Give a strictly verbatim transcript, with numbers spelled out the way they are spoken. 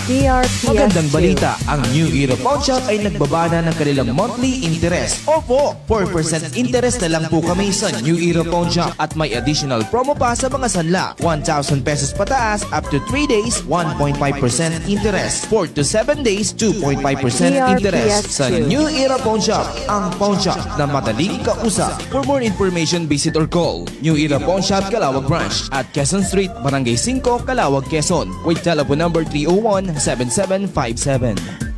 D R P S Magandang balita, ang New Era Pawnshop ay nagbabana ng kanilang monthly interest. Opo, four percent interest na lang po kami sa New Era Pawnshop at may additional promo pa sa mga sanla. one thousand pesos pataas up to three days, one point five percent interest. four to seven days, two point five percent interest. Sa New Era Pawnshop, ang pawnshop na madaling kausap. For more information, visit or call New Era Pawnshop, Calauag Branch at Quezon Street, Barangay five, Calauag, Quezon with telephone number three oh one, seven seven five seven.